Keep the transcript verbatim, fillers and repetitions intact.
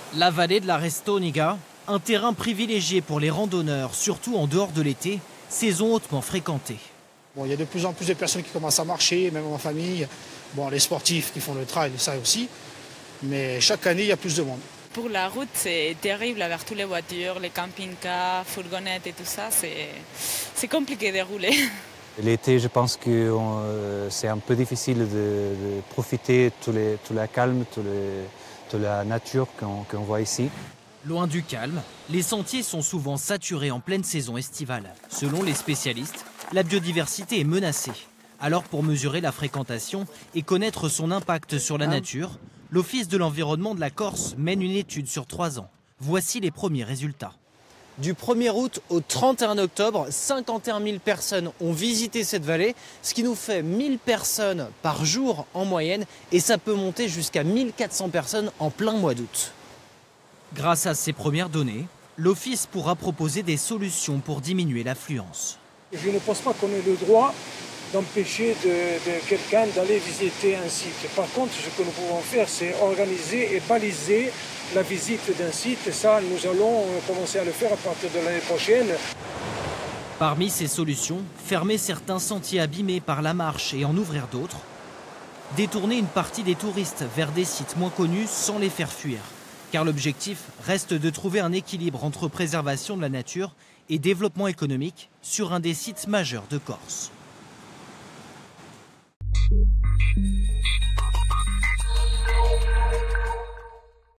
La vallée de la Restoniga, un terrain privilégié pour les randonneurs, surtout en dehors de l'été, saison hautement fréquentée. Bon, il y a de plus en plus de personnes qui commencent à marcher, même en famille. Bon, les sportifs qui font le trail, ça aussi. Mais chaque année, il y a plus de monde. Pour la route, c'est terrible avec toutes les voitures, les camping-cars, fourgonnettes et tout ça. C'est compliqué de rouler. L'été, je pense que euh, c'est un peu difficile de, de profiter de tout, les, tout la calme, tout les, toute la nature qu'on qu'on voit ici. Loin du calme, les sentiers sont souvent saturés en pleine saison estivale. Selon les spécialistes, la biodiversité est menacée. Alors pour mesurer la fréquentation et connaître son impact sur la nature, l'Office de l'environnement de la Corse mène une étude sur trois ans. Voici les premiers résultats. Du premier août au trente et un octobre, cinquante et un mille personnes ont visité cette vallée, ce qui nous fait mille personnes par jour en moyenne, et ça peut monter jusqu'à mille quatre cents personnes en plein mois d'août. Grâce à ces premières données, l'Office pourra proposer des solutions pour diminuer l'affluence. Je ne pense pas qu'on ait le droit d'empêcher de, de quelqu'un d'aller visiter un site. Par contre, ce que nous pouvons faire, c'est organiser et baliser la visite d'un site. Et ça, nous allons commencer à le faire à partir de l'année prochaine. Parmi ces solutions, fermer certains sentiers abîmés par la marche et en ouvrir d'autres. Détourner une partie des touristes vers des sites moins connus sans les faire fuir. Car l'objectif reste de trouver un équilibre entre préservation de la nature et développement économique sur un des sites majeurs de Corse.